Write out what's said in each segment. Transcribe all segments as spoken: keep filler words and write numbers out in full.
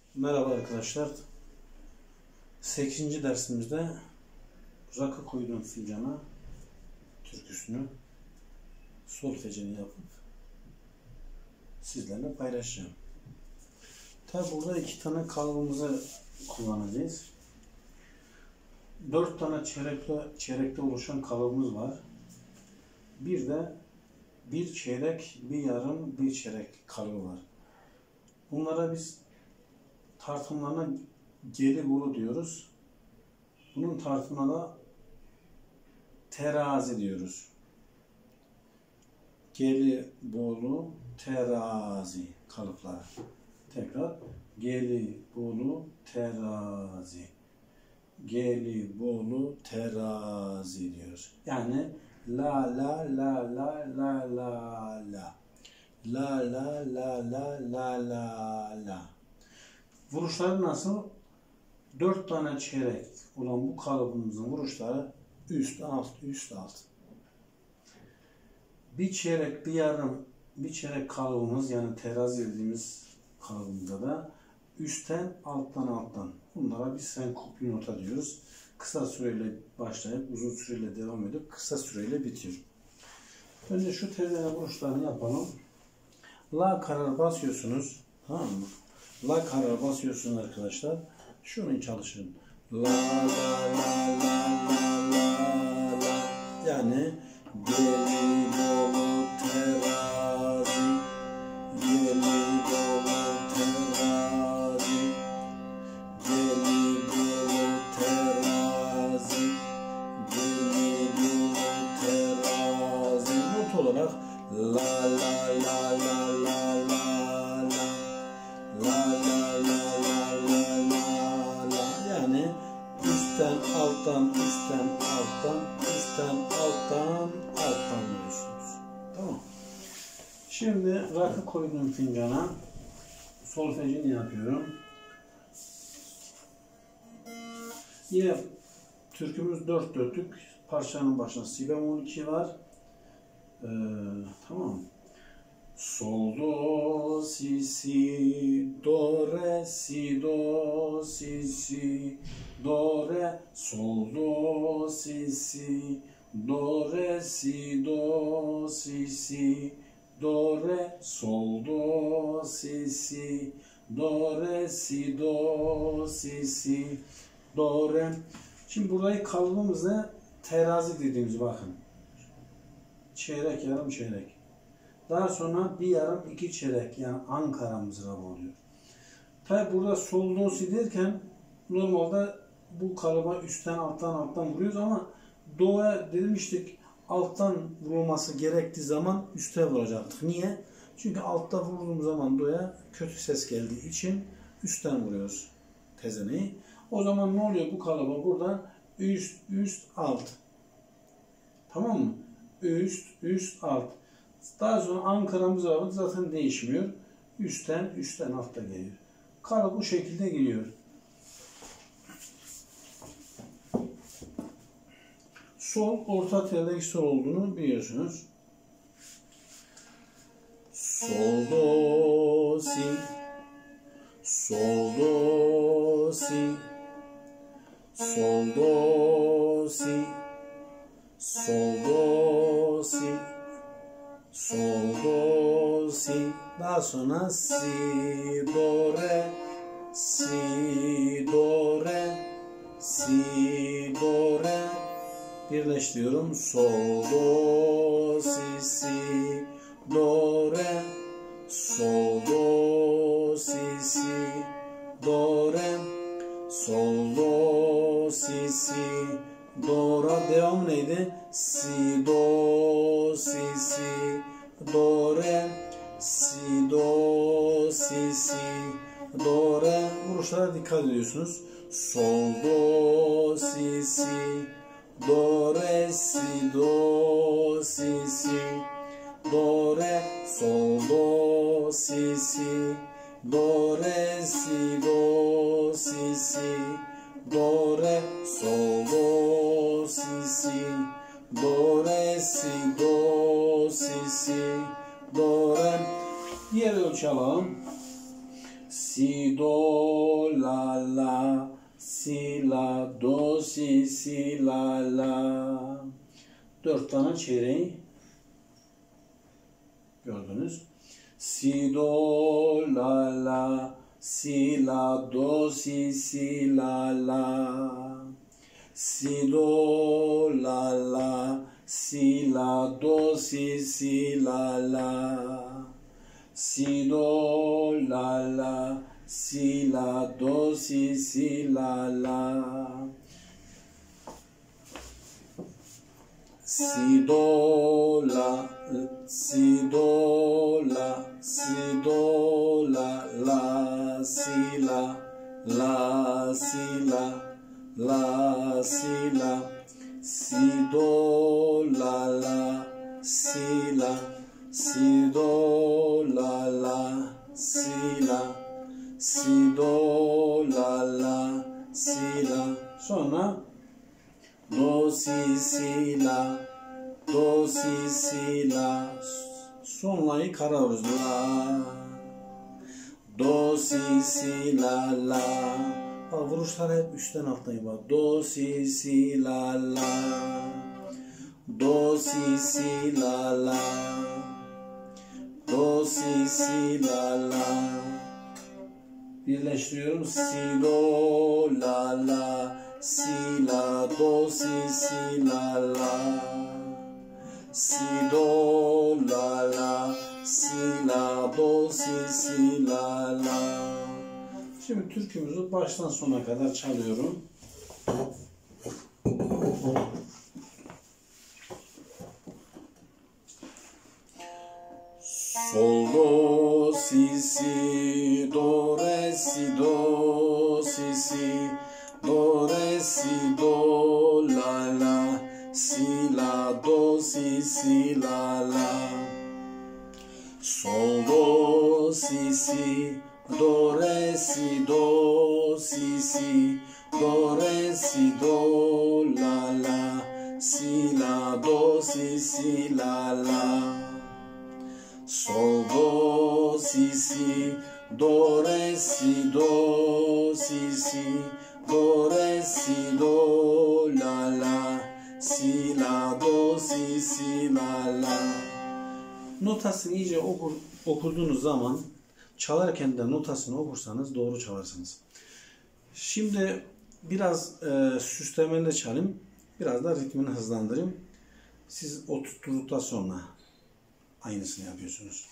Merhaba arkadaşlar. sekizinci dersimizde rakı koyduğum fincana türküsünü solfejini yapıp sizlerle paylaşacağım. Tabi burada iki tane kalıbımızı kullanacağız. Dört tane çeyrekle, çeyrekte oluşan kalıbımız var. Bir de bir çeyrek, bir yarım, bir çeyrek kalıbı var. Bunlara biz tartımlarına Gelibolu diyoruz. Bunun tartımına da terazi diyoruz. Gelibolu, terazi kalıpları. Tekrar Gelibolu, terazi. Gelibolu, terazi diyoruz. Yani la la la la la la la. La la la la la la la. Vuruşları nasıl? Dört tane çeyrek olan bu kalıbımızın vuruşları üst alt üst alt. Bir çeyrek, bir yarım, bir çeyrek kalıbımız yani terazi dediğimiz kalıbımızda da üstten alttan alttan. Bunlara biz senkoplu nota diyoruz. Kısa süreyle başlayıp uzun süreyle devam edip kısa süreyle bitiyor. Önce şu tezene vuruşlarını yapalım. La karar basıyorsunuz. Tamam mı? La karar basıyorsunuz arkadaşlar. Şunu çalışın. La la la la la la la. Yani Gelibolu terazi. Gelibolu terazi. Gelibolu terazi. Gelibolu terazi. Not olarak la la la la la la. Alttan, üstten, alttan, üstten, alttan, alttan vuruyorsunuz. Tamam. Şimdi rakı koyduğum fincana solfejini yapıyorum. Yine türkümüz dört dörtlük. Parçanın başında si bemol iki var. Ee, tamam. Sol, do, si, si, do, re, si, do, si, si, do, re, sol, do, si, si, do, re, si, do, si, si, do, re, sol, do, si, si, do, re, si, do, si, si, do, re. Şimdi burayı kalıbımızda terazi dediğimiz bakın. Çeyrek, yarım çeyrek. Daha sonra bir yarım iki çeyrek yani Ankara mızrabı oluyor. Tabi burada sol do si derken normalde bu kalıba üstten alttan alttan vuruyoruz ama do'ya demiştik alttan vurulması gerektiği zaman üste vuracaktık. Niye? Çünkü altta vurduğum zaman do'ya kötü ses geldiği için üstten vuruyoruz tezeneyi. O zaman ne oluyor bu kalıba burada üst üst alt. Tamam mı? Üst üst alt. Daha sonra Ankara mızrabı zaten değişmiyor. Üstten, üstten altta geliyor. Kalıp bu şekilde geliyor. Sol, orta teldeki sol olduğunu biliyorsunuz. Sol, do, si. Sol, do, si. Sol, do, si. Sol, do, si. Sol, do, si. Daha sonra si, do, re. Si, do, re. Si, do, re. Birleştiriyorum. Sol, do, si, si, do, re. Sol, do, si, si, do, re. Sol, do, si, si, do, re. Devam neydi? Si, do, si, si, do, re. Si, do, si, si, do, re. Vuruşlara dikkat ediyorsunuz. Sol, do, si, si, do, re, si, do, si, si, do, re. Sol, do, si, si, do, re, si, do, si, si, do, re. Sol, do, si, si, do, re, si, do, si, si, do, re. Diğer ölçü alalım. si, do, la, la, si, la, do, si, si, la, la. Dört tane çeyreği gördünüz. Si, do, la, la, si, la, do, si, si, la, la. Si, do, la, la, si, la, do, si, si, la, la. Si, do, la, la, si, la, do, si, si, la, la. Si, do, la, si, do, la, si, do, la, la, si, la, la, si, la, la, si, la, si, do, la, la, si, la, si, do, la, la, si, la, si, do, la, la, si, la. Sonra do, si, si, la, do, si, si, la. Son la'yı kararıyoruz. La, do, si, si, la, la. Bak vuruşlar hep üstten alttan bak. Do, si, si, la, la. Do, si, si, la, la. Do, si, si, la, la. Birleştiriyorum. Si, do, la, la. Si, la, do, si, si, la, la. Si, do, la, la. Si, la, do, si, si, la, la. Şimdi türkümüzü baştan sona kadar çalıyorum. Sol, do, si, si, do, re, si, do, si, si, do, re, si, do, la, la, si, la, do, si, si, la, la. Sol, do, si, si, do, re, si, do, si, si, do, re, si, do, la, la, si, la, do, si, si, la, la. Sol, do, si, si, do, re, si, do, si, si, do, re, si, do, la, la, si, la, do, si, si, la, la. Notasını iyice okur, okuduğunuz zaman çalarken de notasını okursanız doğru çalarsınız. Şimdi biraz e, süslemeyle çalayım. Biraz da ritmini hızlandırayım. Siz oturtturduktan sonra aynısını yapıyorsunuz.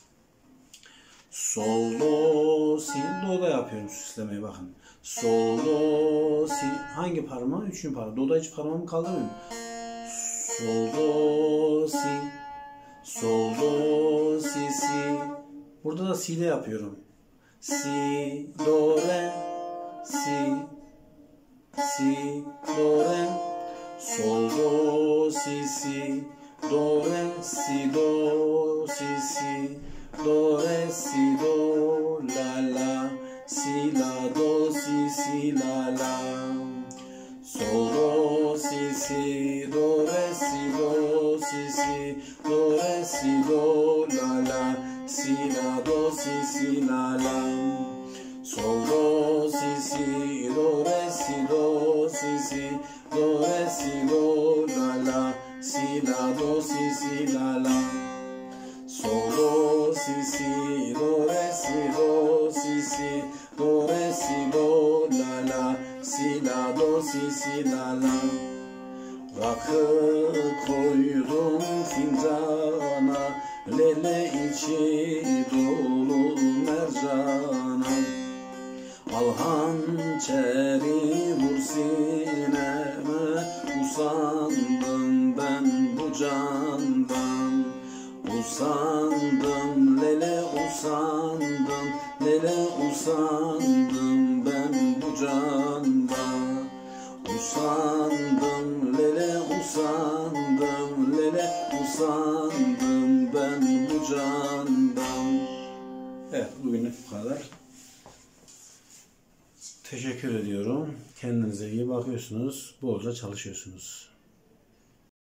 Sol, do, si, do da yapıyorum süslemeyi bakın. Sol, do, si. Hangi parmağı? Üçüncü parmağı. Do'da hiç parmağımı kaldırmıyorum. Sol, do, si. Sol, do, si, si. Burada da si'de yapıyorum. Si, do, re, si, si, do, re. Sol, do, si, si, do, re, si, do, si, si, do, re, si, do, la, la, si, la, do, si, si, la, la. Sol, do, si, si, do, re, si, do, si, si, do, re, si, do, la, la, si, la, do, si, si, la, la. Sol, do, si, si, do, re, si, do, si, si, do, re, si, do, la, la, si, la, do, si, si, la, la. Sol, do, si, si, do, re, si, do, si, si, do, re, si, do, la, la, si, la, do, si, si, la, la. Rakı koydum fincana, lele içi dolu mercana. Al hançeri vur sineme, usandım ben bu candan. Usandım lele usandım, lele usandım ben bu candan. Usandım lele usandım, lele usandım ben bu candan. Evet, bugünlük bu kadar. Teşekkür ediyorum. Kendinize iyi bakıyorsunuz. Bolca çalışıyorsunuz.